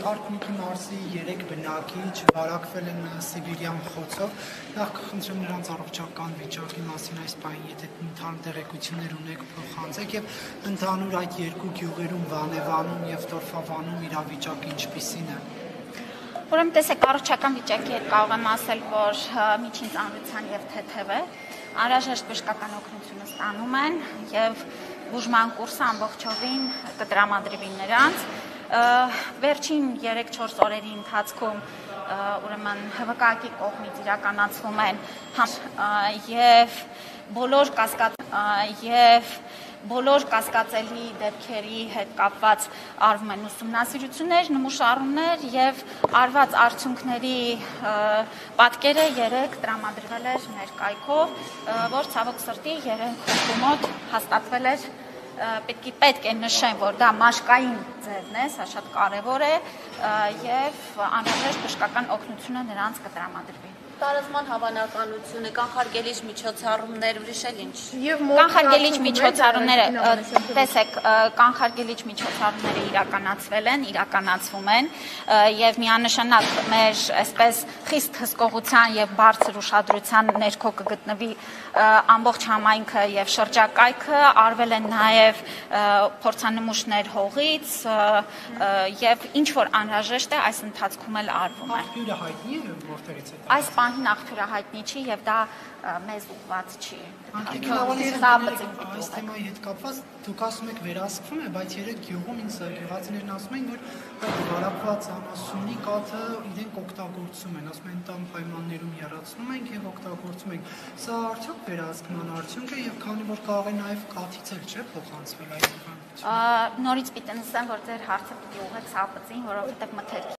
Արքունիքի մարզի 3 բնակիչ վարակվել են Սիբիրյան խոցով։ Նախ կխնդրեմ նրանց առողջական վիճակի մասին այս պահին, եթե ընդհանուր տեղեկություններ ունեք, փոխանցեք եւ ընդհանուր այդ երկու գյուղերում Վանեվանում եւ Տորֆավանում իրավիճակը ինչպիսին է։ Ուրեմն տեսեք, առողջական վիճակի հետ կարող եմ ասել, որ միջին ծանրության եւ թեթև է, անհրաժեշտ բժշկական օգնությունը ստանում են եւ բուժման կուրսը ամբողջովին կտրամադրվի նրանց։ Վերջին 3-4 օրերի ընթացքում ուրեմն ՀՎԿ-ի կողմից իրականացվում են բոլոր կասկածելի դեպքերի հետ կապված արվում են ուսումնասիրություններ, նմուշառումներ եւ արված արդյունքների պատկերը 3 տրամադրվել էր ներկայքով, որ ցավոք սրտի 3 հոգու մոտ հաստատվել էր։ Պետք է նշեմ, որ դա մաշկային ձևն է, սա շատ կարևոր է եւ անհրաժեշտ բժշկական օգնությունը նրանց կտրամադրվի։ Տարածման հավանականությունը, կանխարգելիչ միջոցառումներ, ուրիշ էլ ինչ։ Կանխարգելիչ միջոցառումները, տեսեք, կանխարգելիչ միջոցառումները իրականացվում են եւ միանշանակ մեր այսպես խիստ հսկողության եւ բարձր ուշադրության ներքո կգտնվի ամբողջ համայնքը եւ շրջակայքը, արվել են նաեւ փորձանմուշներ հողից եւ ինչ որ անհրաժեշտ է այս ընթացքում էլ արվում է։ Աղբյուրը հայտնի է որտեղից է։ Այս պահին աղբյուրը հայտնի չի եւ դա մեզ ուղղված չի։ Այս թեմայի հետ կապված դուք ասում եք վերահսկվում է, բայց 3 գյուղում ինձ գյուղացիներն ասում են, որ վարակված անասունի կաթը իրենք օգտագործում են, ասում են տան պայմաններում եռացնում ենք եւ օգտագործում ենք։ Սա արդյոք վերահսկման արդյունք է եւ քանի որ կարող է նաեւ կաթից էլ չէ փոխանցվել այս բանը։ Նորից պիտի նշեմ, որ ձեր հարցը պիտի ուղղեք ՍԱՊՑ-ին, որովհետեւ մթերքի